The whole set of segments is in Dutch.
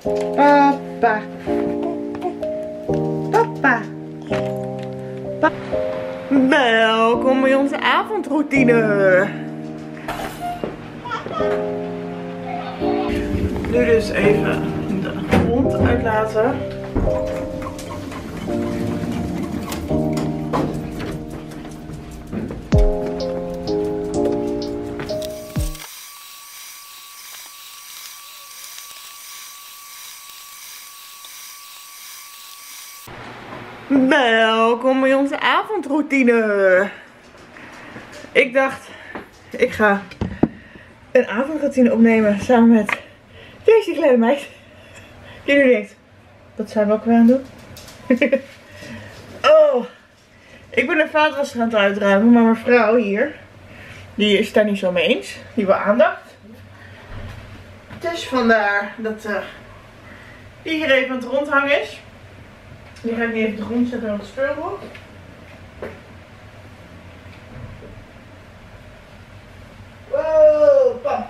Papa. Papa. Welkom bij onze avondroutine. Nu dus even de hond uitlaten. Welkom bij onze avondroutine. Ik dacht, ik ga een avondroutine opnemen samen met deze kleine meid. Jullie denkt, wat zijn we ook weer aan het doen? Oh, ik ben de vaatwasser aan het uitruimen, maar mijn vrouw hier, die is daar niet zo mee eens. Die wil aandacht. Dus vandaar dat die hier even aan het rondhangen is. Die ga ik nu even op de grond zetten op het speelgoed. Wow, pam.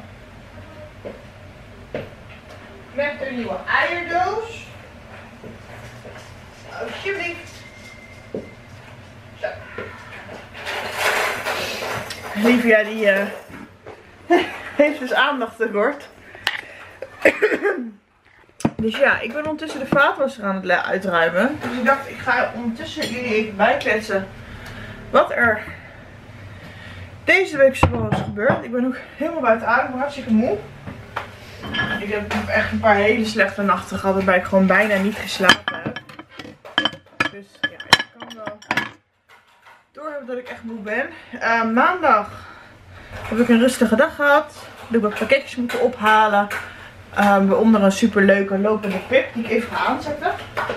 Met een nieuwe eierdoos. Alsjeblieft. Zo. Livia die heeft dus aandacht tekort. Dus ja, ik ben ondertussen de vaatwasser aan het uitruimen. Dus ik dacht, ik ga ondertussen jullie even bijkletsen wat er deze week zoal is gebeurd. Ik ben ook helemaal buiten adem, hartstikke moe. Ik heb echt een paar hele slechte nachten gehad waarbij ik gewoon bijna niet geslapen heb. Dus ja, ik kan wel doorhebben dat ik echt moe ben. Maandag heb ik een rustige dag gehad. Ik heb wat pakketjes moeten ophalen. Waaronder een super leuke lopende pip die ik even ga aanzetten.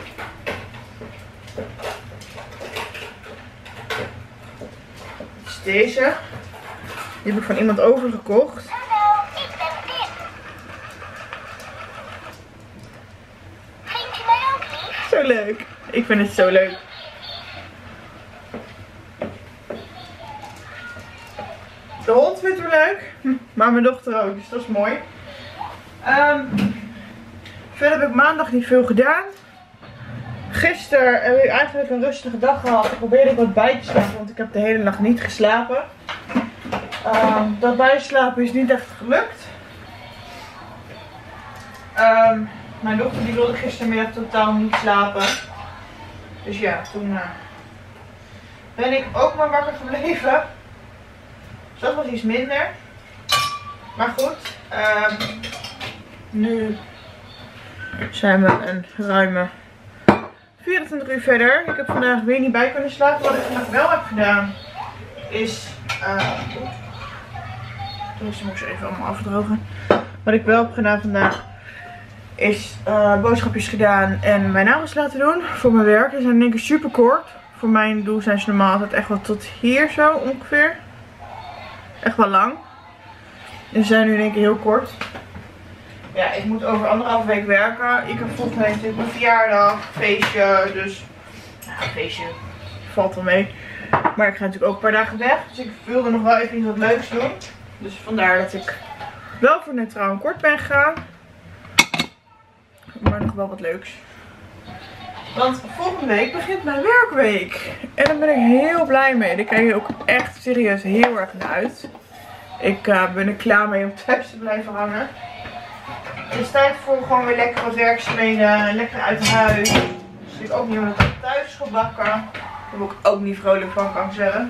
Dat is deze. Die heb ik van iemand overgekocht. Hallo, ik ben Pip. Vind je mij ook lief? Zo leuk. Ik vind het zo leuk. De hond vindt het leuk. Maar mijn dochter ook, dus dat is mooi. Verder heb ik maandag niet veel gedaan. Gisteren heb ik eigenlijk een rustige dag gehad. Ik probeerde wat bij te slapen, want ik heb de hele nacht niet geslapen. Dat bijslapen is niet echt gelukt. Mijn dochter die wilde gistermiddag totaal niet slapen. Dus ja, toen ben ik ook maar wakker gebleven. Dus dat was iets minder. Maar goed, nu zijn we een ruime 24 uur verder. Ik heb vandaag weer niet bij kunnen slapen. Wat ik vandaag wel heb gedaan is... dus moet ik ze even allemaal afdrogen. Wat ik wel heb gedaan vandaag is boodschapjes gedaan en mijn nagels laten doen voor mijn werk. Die zijn denk ik super kort. Voor mijn doel zijn ze normaal altijd echt wel tot hier zo ongeveer. Echt wel lang. En ze zijn nu denk ik heel kort. Ja, ik moet over 1,5 week werken. Ik heb volgende week natuurlijk mijn verjaardag, feestje. Dus ja, feestje valt wel mee. Maar ik ga natuurlijk ook een paar dagen weg. Dus ik wilde nog wel even iets wat leuks doen. Dus vandaar dat ik wel voor neutraal en kort ben gegaan. Maar nog wel wat leuks. Want volgende week begint mijn werkweek. En daar ben ik heel blij mee. Daar kijk ik ook echt serieus heel erg naar uit. Ik ben er klaar mee om thuis te blijven hangen. Het is tijd voor gewoon weer lekker wat werkzaamheden. Lekker uit huis. Dus ik ook niet meer thuis gebakken. Daar word ik ook niet vrolijk van, kan ik zeggen.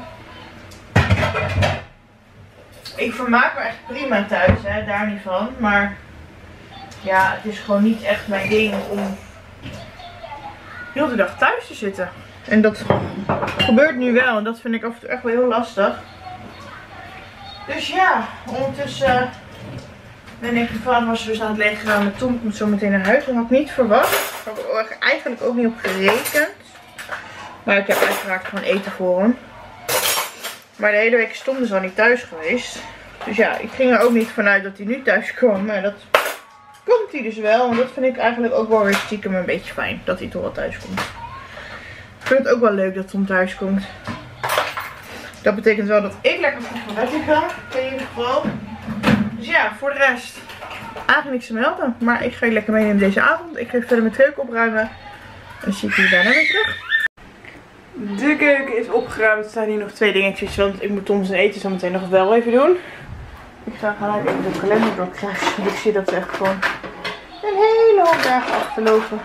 Ik vermaak me echt prima thuis, hè, daar niet van. Maar ja, het is gewoon niet echt mijn ding om heel de dag thuis te zitten. En dat gebeurt nu wel. En dat vind ik af en toe echt wel heel lastig. Dus ja, ondertussen ben ik de vaatwasser dus aan het leegruimen. Met Tom komt zo meteen naar huis. Dat had ik niet verwacht. Daar heb ik eigenlijk ook niet op gerekend. Maar ik heb uiteraard gewoon eten voor hem. Maar de hele week is Tom dus al niet thuis geweest. Dus ja, ik ging er ook niet vanuit dat hij nu thuis kwam. Maar dat komt hij dus wel. En dat vind ik eigenlijk ook wel weer stiekem een beetje fijn. Dat hij toch wel thuis komt. Ik vind het ook wel leuk dat Tom thuis komt. Dat betekent wel dat ik lekker vroeg van bed ga. In ieder geval. Dus ja, voor de rest Eigenlijk niks te melden. Maar ik ga je lekker meenemen deze avond. Ik ga verder mijn keuken opruimen. En dan zie ik jullie daarna weer terug. De keuken is opgeruimd. Er staan hier nog 2 dingetjes. Want ik moet Tom zijn eten zo meteen nog wel even doen. Ik ga gelijk even de kalender doorkrijgen. Want ik zie dat ze echt gewoon een hele hoop dagen achterlopen.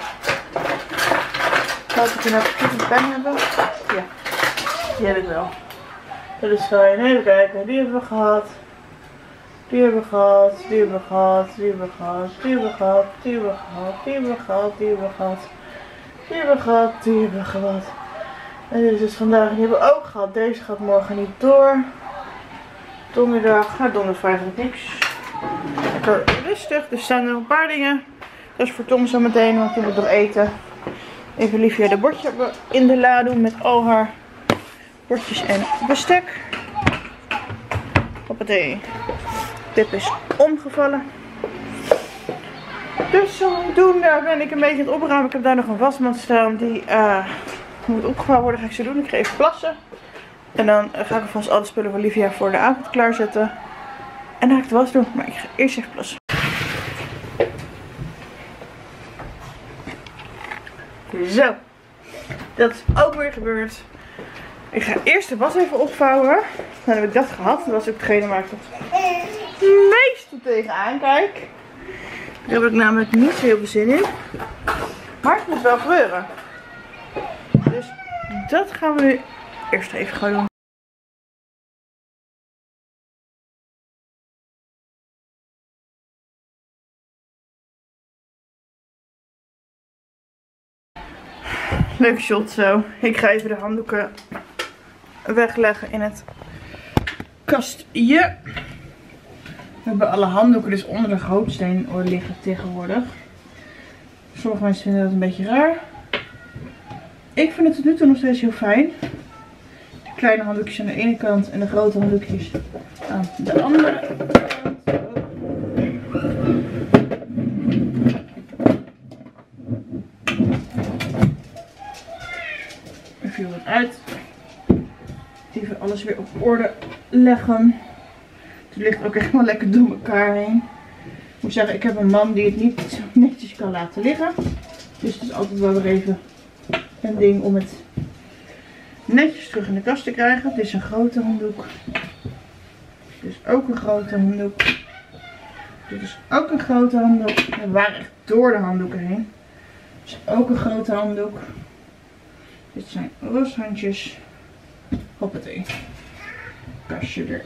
Laat ik nou een pen hebben. Ja, die heb ik wel. Dat is fijn. Even kijken. Die hebben we gehad. Die hebben we gehad. Die hebben we gehad. Die hebben we gehad. Die hebben we gehad. Die hebben we gehad. Die hebben we gehad. Die hebben we gehad. Die hebben we gehad. Die hebben we gehad. En dit is dus vandaag. Die hebben we ook gehad. Deze gaat morgen niet door. Donderdag. Nou, donderdag eigenlijk niks. Lekker rustig. Er staan nog een paar dingen. Dat is voor Tom zo meteen. Want die moet nog eten. Even Livia de bordje in de la doen met al haar bordjes en bestek. Hoppatee. Pip is omgevallen. Dus zodoende ben ik een beetje aan het opruimen. Ik heb daar nog een wasmand staan. Die moet opgevouwen worden. Ga ik zo doen. Ik ga even plassen. En dan ga ik alvast alle spullen van Livia voor de avond klaarzetten. En dan ga ik de was doen. Maar ik ga eerst even plassen. Zo. Dat is ook weer gebeurd. Ik ga eerst de was even opvouwen. Dan heb ik dat gehad. Dat was ook hetgene waar ik het meeste tegenaan kijk. Daar heb ik namelijk niet zo heel veel zin in. Maar het moet wel gebeuren. Dus dat gaan we nu eerst even gaan doen. Leuk shot zo. Ik ga even de handdoeken wegleggen in het kastje. We hebben alle handdoeken dus onder de gootsteen liggen tegenwoordig. Sommige mensen vinden dat een beetje raar. Ik vind het tot nu toe nog steeds heel fijn. De kleine handdoekjes aan de ene kant en de grote handdoekjes aan de andere kant. Er viel wat uit. Even alles weer op orde leggen. Het ligt ook echt wel lekker door elkaar heen. Ik moet zeggen, ik heb een man die het niet zo netjes kan laten liggen. Dus het is altijd wel weer even een ding om het netjes terug in de kast te krijgen. Dit is een grote handdoek. Dit is ook een grote handdoek. Dit is ook een grote handdoek. We waren echt door de handdoeken heen. Dit is ook een grote handdoek. Dit zijn roshandjes. Hoppatee. Kastje er.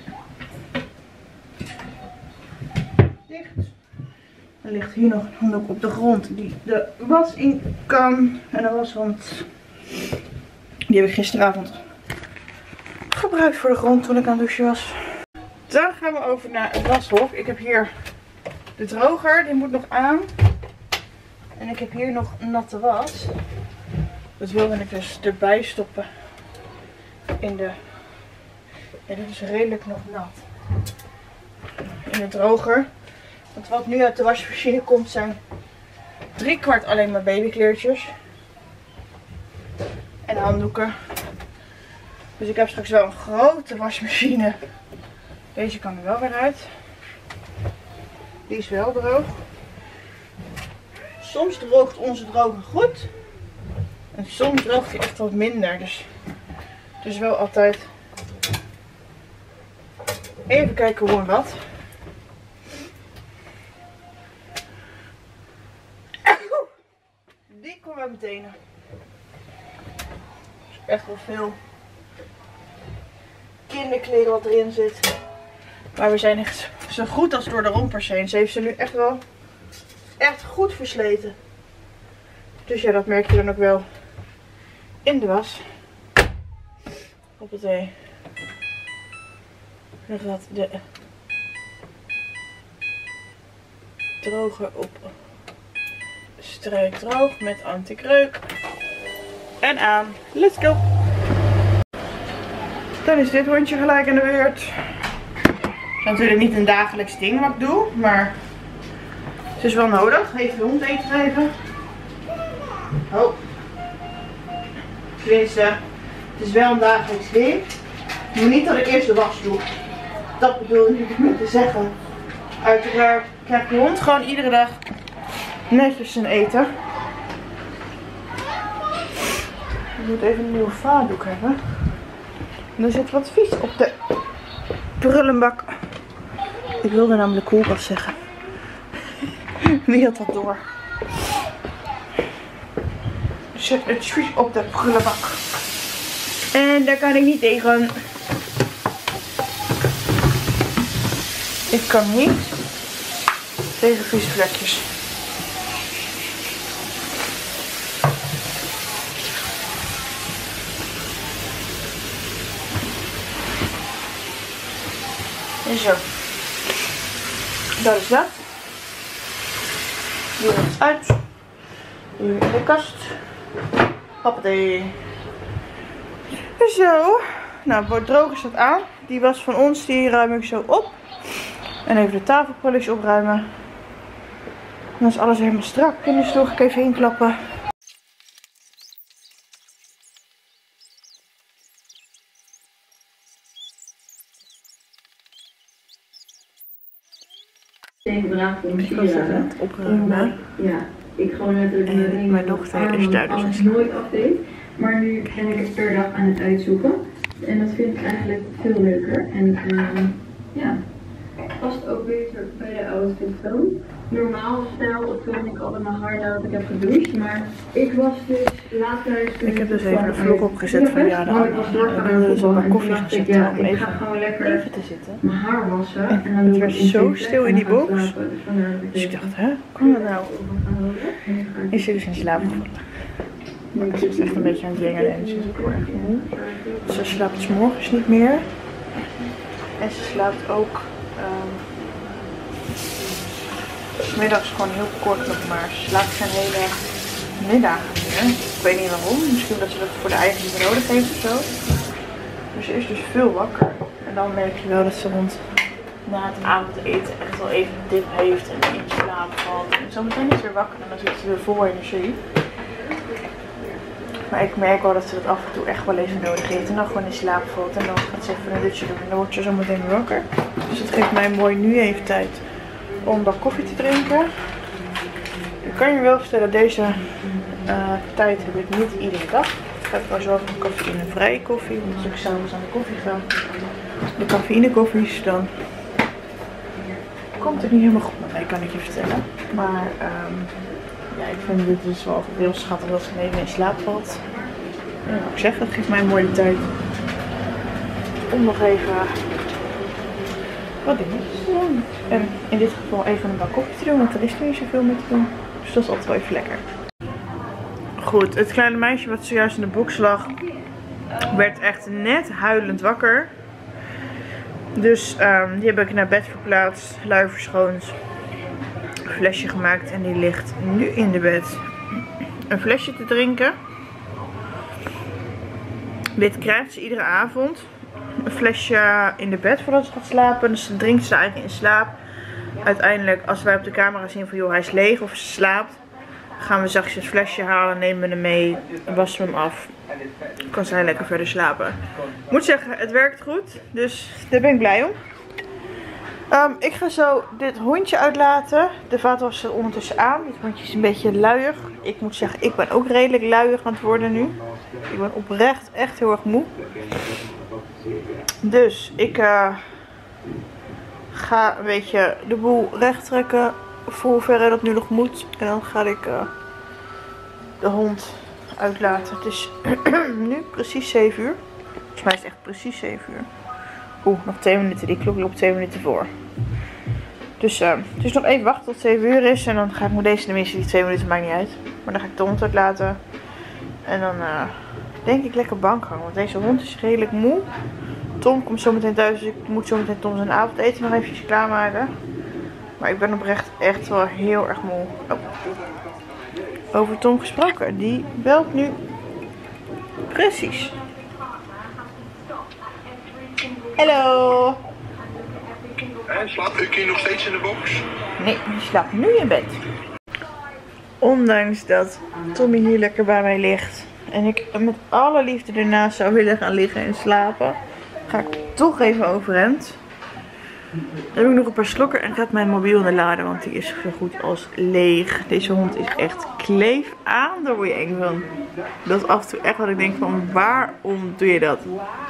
Dicht. Er ligt hier nog een handdoek op de grond die de was in kan. En de wasmand. Die heb ik gisteravond gebruikt voor de grond toen ik aan het douchen was. Dan gaan we over naar het washok. Ik heb hier de droger. Die moet nog aan. En ik heb hier nog natte was. Dat wilde ik dus erbij stoppen. In de... Ja, dit is redelijk nog nat. In de droger. Want wat nu uit de wasmachine komt zijn 3/4 alleen maar babykleertjes. En handdoeken. Dus ik heb straks wel een grote wasmachine. Deze kan er wel weer uit. Die is wel droog. Soms droogt onze droger goed. En soms droogt hij echt wat minder. Dus het is wel altijd even kijken hoe en wat. Die kwam uit mijn tenen. Dus echt wel veel kinderkleren wat erin zit. Maar we zijn echt zo goed als door de rompers heen. Ze heeft ze nu echt wel echt goed versleten. Dus ja, dat merk je dan ook wel in de was. Hoppatee. Dan gaat de droger op strijk droog met anti-kreuk. En aan. Let's go! Dan is dit hondje gelijk aan de beurt. Het is natuurlijk niet een dagelijks ding wat ik doe, maar het is wel nodig. Even de hond eten geven. Oh. Tenminste, het is wel een dagelijks ding. Maar niet dat ik eerst de was doe. Dat bedoel ik niet te zeggen. Uiteraard krijgt de hond gewoon iedere dag netjes zijn eten. Ik moet even een nieuwe vaatdoek hebben. En er zit wat vies op de prullenbak. Ik wilde namelijk koelkast zeggen. Wie had dat door? Er zit het vies op de prullenbak. En daar kan ik niet tegen. Ik kan niet tegen vieze vlekjes. En zo. Dat is dat. Doe het uit. Nu in de kast. Hoppatee. Zo. Nou, droger staat aan. Die was van ons. Die ruim ik zo op. En even de tafelpolis opruimen. En dan is alles helemaal strak. En dus ga ik even inklappen. Ik was het aan het opruimen. Ja, ik gewoon letterlijk en mijn dochter is daar dus alles nooit afdeed. Maar nu ben ik het per dag aan het uitzoeken. En dat vind ik eigenlijk veel leuker. En ja, past ook beter bij de outfit van. Normaal stijl toon ik altijd mijn haar nadat ik heb gedoucht. Maar ik was dus laatst ik heb dus even een vlog opgezet van ja, dan wilde dus op een koffie gaan zitten om even te zitten. Mijn haar wassen. En het werd zo stil in die box. Dus ik dacht, hè, hoe kan dat nou? Is ze dus in slaap gevallen. Ze is echt een beetje aan het jengelen en ze is ook heel erg moe. Ze slaapt 's morgens niet meer. En ze slaapt ook 's middags gewoon heel kort nog maar. Ze slaapt geen hele middagen meer. Ik weet niet waarom. Misschien dat ze dat voor de eigen nodig heeft of zo. Dus ze is dus veel wakker. En dan merk je wel dat ze rond na het avondeten echt wel even een dip heeft en in slaap valt. En zometeen is ze weer wakker en dan zit ze weer vol energie. Maar ik merk wel dat ze dat af en toe echt wel even nodig heeft. En dan gewoon in slaap valt. En dan gaat ze even een dutje doen. En dan wordt ze zo meteen weer wakker. Dus dat geeft mij mooi nu even tijd om een bak koffie te drinken. Ik kan je wel vertellen, deze tijd heb ik niet iedere dag. Ik heb wel zorgen voor cafeïnevrije koffie. Want als ik s'avonds aan de koffie ga, de cafeïnekoffies, dan komt het niet helemaal goed met mij, kan ik je vertellen. Maar ja, ik vind dit dus wel heel schattig dat ze even in slaap valt. Ja, wat ik zeg, dat geeft mij een mooie tijd om nog even wat dingen te doen. En in dit geval even een bak koffie te doen, want er is er niet zoveel mee te doen. Dus dat is altijd wel even lekker. Goed, het kleine meisje wat zojuist in de box lag, werd echt net huilend wakker. Dus die heb ik naar bed verplaatst, lui verschoond, een flesje gemaakt en die ligt nu in de bed een flesje te drinken. Dit krijgt ze iedere avond. Een flesje in de bed voordat ze gaat slapen. Dus dan drinkt ze eigenlijk in slaap. Uiteindelijk als wij op de camera zien van joh hij is leeg of ze slaapt, gaan we zachtjes het flesje halen, nemen we hem mee, wassen we hem af. Kan zij lekker verder slapen. Ik moet zeggen, het werkt goed. Dus daar ben ik blij om. Ik ga zo dit hondje uitlaten. De vaatwasser ondertussen aan. Dit hondje is een beetje luiig. Ik moet zeggen, ik ben ook redelijk luiig aan het worden nu. Ik ben oprecht echt heel erg moe. Dus ik ga een beetje de boel recht trekken. Voor hoeverre dat nu nog moet. En dan ga ik de hond uitlaten. Het is nu precies 7 uur. Volgens mij is het echt precies 7 uur. Oeh, nog 2 minuten. Die klok loopt 2 minuten voor. Dus het is nog even wachten tot 7 uur is. En dan ga ik met deze tenminste, die 2 minuten maakt niet uit. Maar dan ga ik de hond uitlaten. En dan denk ik lekker bank hangen. Want deze hond is redelijk moe. Tom komt zo meteen thuis. Dus ik moet zo meteen Tom zijn avondeten nog eventjes klaarmaken. Maar ik ben oprecht echt wel heel erg moe. Oh. Over Tom gesproken. Die belt nu precies. Hallo. En slaapt Ukkie nog steeds in de box? Nee, die slaapt nu in bed. Ondanks dat Tommy hier lekker bij mij ligt en ik met alle liefde ernaast zou willen gaan liggen en slapen, ga ik toch even overeind. Dan heb ik nog een paar slokken en gaat mijn mobiel in de laden, want die is zo goed als leeg. Deze hond is echt kleef aan, daar word je eng van. Dat is af en toe echt wat ik denk van, waarom doe je dat?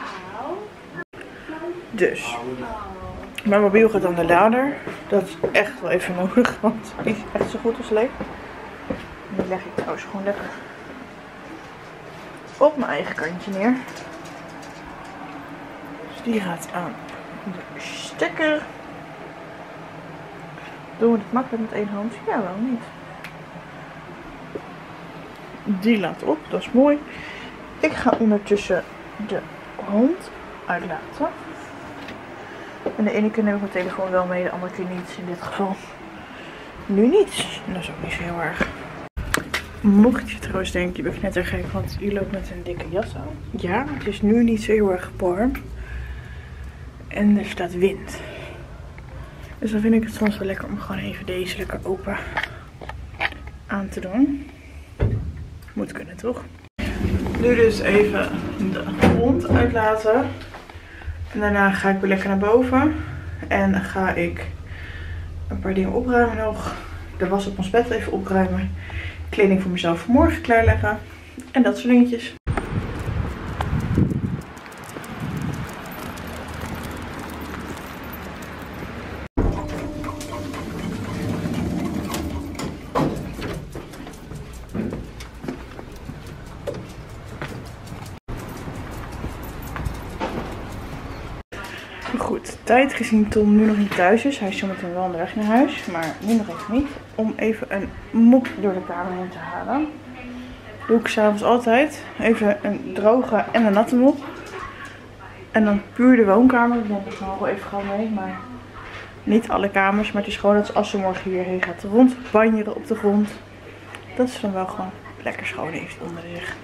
Dus, mijn mobiel gaat aan de lader. Dat is echt wel even nodig, want die is echt zo goed als leeg. En die leg ik trouwens gewoon lekker op mijn eigen kantje neer. Dus die gaat aan de stekker. Doen we het makkelijk met één hand? Ja, wel niet. Die laat op, dat is mooi. Ik ga ondertussen de hond uitlaten. En de ene keer neem ik mijn telefoon wel mee, de andere keer niet. In dit geval nu niet. En dat is ook niet zo heel erg. Mocht je trouwens denken, je bent net erg gek, want je loopt met een dikke jas aan. Ja, het is nu niet zo heel erg warm. En er staat wind. Dus dan vind ik het soms wel lekker om gewoon even deze lekker open aan te doen. Moet kunnen, toch? Nu dus even de hond uitlaten. En daarna ga ik weer lekker naar boven. En ga ik een paar dingen opruimen nog. De was op ons bed even opruimen. Kleding voor mezelf voor morgen klaarleggen. En dat soort dingetjes. Goed, tijd gezien Tom nu nog niet thuis is. Hij is zometeen wel onderweg naar huis, maar nu nog even niet. Om even een mop door de kamer heen te halen. Doe ik s'avonds altijd. Even een droge en een natte mop. En dan puur de woonkamer. Ik denk dat nog wel even gewoon mee, maar niet alle kamers. Maar het is gewoon dat als ze morgen hierheen gaat rondbanjeren op de grond, dat ze dan wel gewoon lekker schoon heeft onder zich.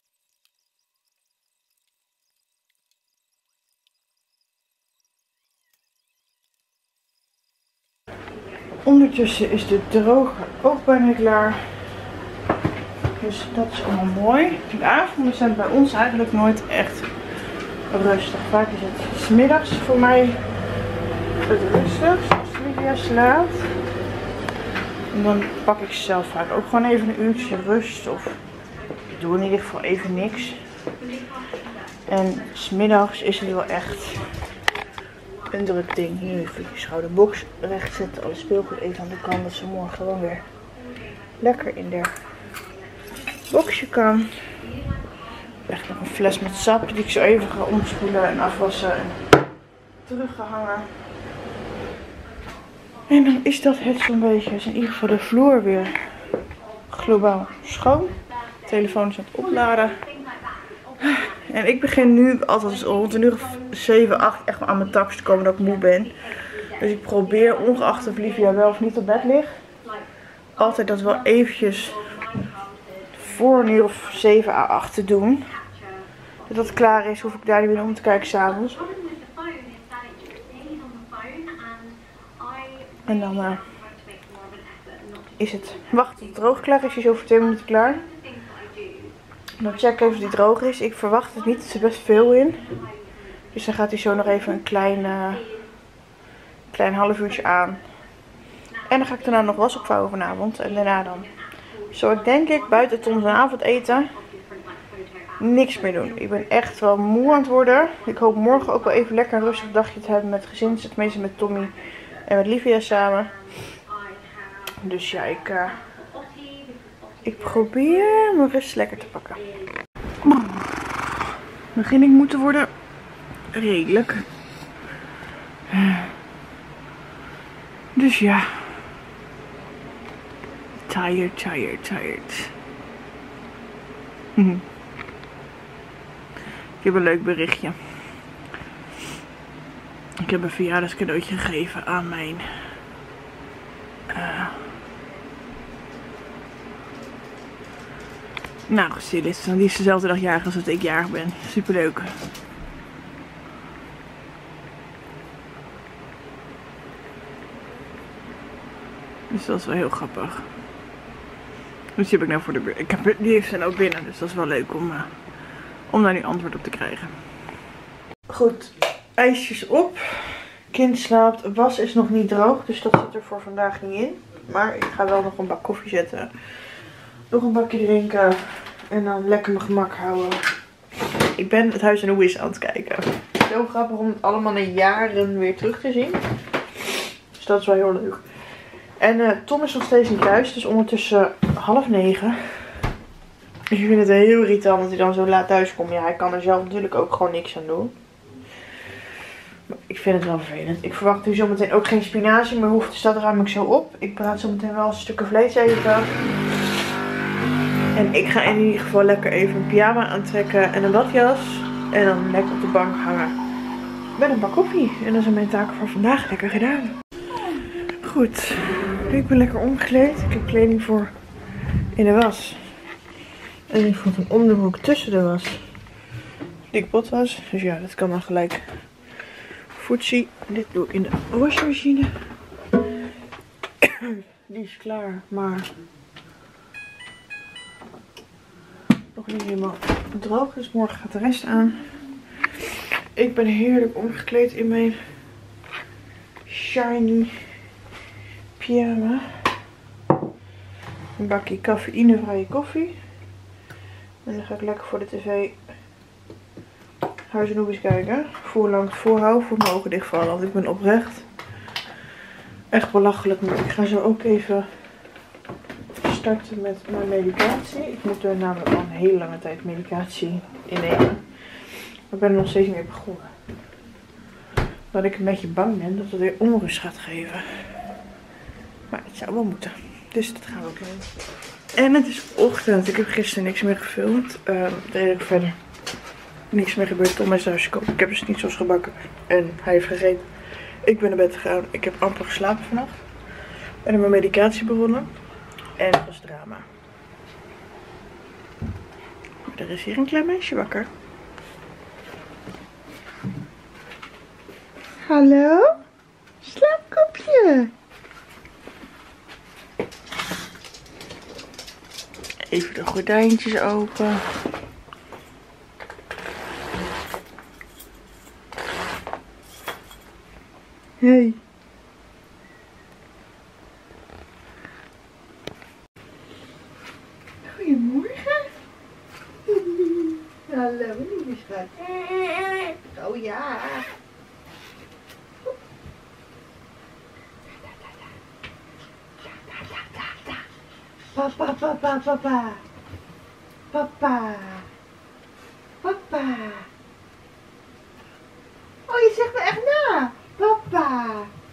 Ondertussen is de droger ook bijna klaar. Dus dat is allemaal mooi. De avonden zijn bij ons eigenlijk nooit echt rustig. Vaak is het 's middags voor mij het rustigst als Livia slaapt. En dan pak ik zelf vaak ook gewoon even een uurtje rust. Of ik doe in ieder geval even niks. En 's middags is het wel echt een druk ding. Nu even je schouderbox recht zetten. Alle speelgoed even aan de kant. Dat ze morgen gewoon weer lekker in de boxje kan. Echt nog een fles met sap die ik zo even ga omspoelen en afwassen en terug ga hangen. En dan is dat het zo'n beetje. Is in ieder geval de vloer weer globaal schoon. De telefoon is aan het opladen. En ik begin nu altijd rond een uur of 7, 8 echt wel aan mijn tax te komen dat ik moe ben. Dus ik probeer, ongeacht of Livia wel of niet op bed ligt, altijd dat wel eventjes voor een uur of 7 à 8 te doen. Dat dat klaar is, hoef ik daar niet meer om te kijken s'avonds. En dan is het wachten tot het droog klaar is. Die is over 2 minuten klaar. Dan check even of die droog is. Ik verwacht het niet, er zit best veel in. Dus dan gaat hij zo nog even een klein half uurtje aan. En dan ga ik daarna nog was opvouwen vanavond. En daarna dan zou ik denk ik buiten Tom zijn avondeten niks meer doen. Ik ben echt wel moe aan het worden. Ik hoop morgen ook wel even lekker een rustig dagje te hebben met het gezin. Tenminste met Tommy en met Livia samen. Dus ja, ik probeer mijn rust lekker te pakken. Begin ik moe te worden. Redelijk. Dus ja. Tired. Ik heb een leuk berichtje. Ik heb een verjaardagscadeautje gegeven aan mijn nagelstylist. Die is dezelfde dag jarig als dat ik jarig ben. Superleuk. Dus dat is wel heel grappig. Dus die heb ik nou voor de buurt. Die heeft ze nou binnen, dus dat is wel leuk om daar nu antwoord op te krijgen. Goed, ijsjes op. Ik kind slaapt. Was is nog niet droog, dus dat zit er voor vandaag niet in. Maar ik ga wel nog een bak koffie zetten. Nog een bakje drinken. En dan lekker mijn gemak houden. Ik ben Het Huis Anubis aan het kijken. Heel grappig om het allemaal na jaren weer terug te zien. Dus dat is wel heel leuk. En Tom is nog steeds niet thuis. Dus ondertussen 8:30. Ik vind het heel irritant dat hij dan zo laat thuis komt. Ja, hij kan er zelf natuurlijk ook gewoon niks aan doen. Maar ik vind het wel vervelend. Ik verwacht nu zometeen ook geen spinazie meer hoeft. Dus dat ruim ik zo op. Ik praat zometeen wel een stukje vlees eten. En ik ga in ieder geval lekker even een pyjama aantrekken en een badjas. En dan lekker op de bank hangen met een bak koffie. En dan zijn mijn taken voor vandaag lekker gedaan. Goed, ik ben lekker omgekleed. Ik heb kleding voor in de was. En ik vond een onderbroek tussen de was die kapot was. Dus ja, dat kan dan gelijk voetzie. Dit doe ik in de wasmachine. Die is klaar, maar nog niet helemaal droog. Dus morgen gaat de rest aan. Ik ben heerlijk omgekleed in mijn shiny pyjama. Een bakje cafeïnevrije koffie. En dan ga ik lekker voor de tv Huis Anubis kijken. Voel lang het voorhouden, voor mijn ogen dichtvallen. Want ik ben oprecht echt belachelijk. Maar ik ga zo ook even starten met mijn medicatie. Ik moet er namelijk al een hele lange tijd medicatie innemen. Maar ik ben er nog steeds niet mee begonnen. Dat ik een beetje bang ben dat het weer onrust gaat geven. Maar het zou wel moeten. Dus dat gaan we ook doen. En het is ochtend. Ik heb gisteren niks meer gefilmd. Er is verder niks meer gebeurd. Tom is thuis gekomen. Ik heb dus niet zoals gebakken. En hij heeft gegeten. Ik ben naar bed gegaan. Ik heb amper geslapen vannacht. En heb mijn medicatie begonnen. En het was drama. Maar er is hier een klein meisje wakker. Hallo? Slaapkopje. Even de gordijntjes open. Hey. Goedemorgen. Hallo, lieve schat. Oh ja. Papa, papa, papa. Papa. Papa. Oh, je zegt me echt na. Papa.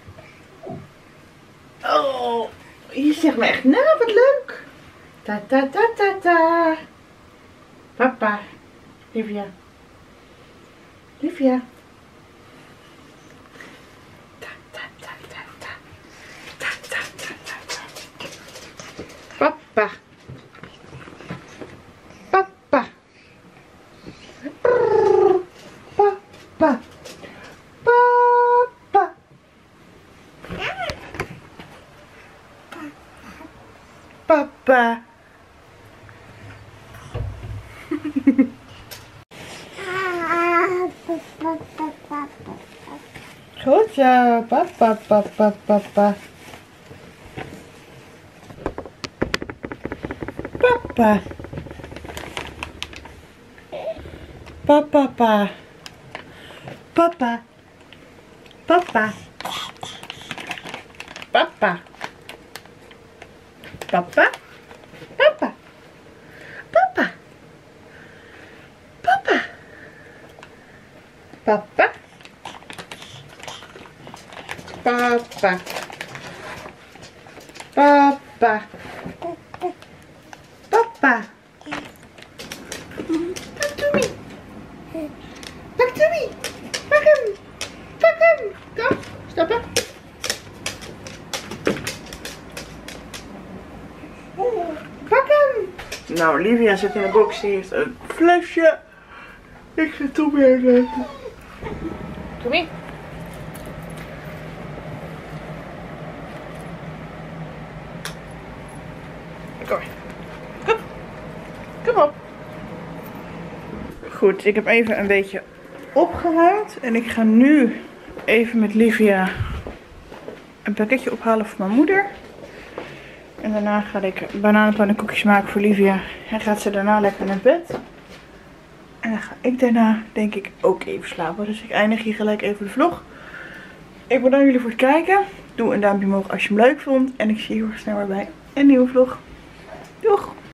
Oh, je zegt me echt na. Wat leuk. Ta ta ta ta ta. Papa. Livia. Livia. Ta ta ta ta ta. Ta ta ta ta ta. Papa. Papa. Papa. Papa. Papa. Goed zo. Papa, papa, papa. Papa. Papa, papa. Papa. Papa. Papa. Papa. Papa. Papa. Papa. Papa. Papa. Papa. Papa. Back to me. Back to me. Pak hem. Pak hem. Kom. Stappen. Pak hem. Nou, Livia zit in de box. Die heeft een flesje. Ik ga Tom weer zetten. Tommy. Kom. Kom. Kom op. Goed, ik heb even een beetje opgeruimd. En ik ga nu even met Livia een pakketje ophalen voor mijn moeder. En daarna ga ik bananenpannenkoekjes maken voor Livia. En gaat ze daarna lekker naar bed. En dan ga ik daarna denk ik ook even slapen. Dus ik eindig hier gelijk even de vlog. Ik bedank jullie voor het kijken. Doe een duimpje omhoog als je hem leuk vond. En ik zie je heel snel weer bij een nieuwe vlog. Doeg!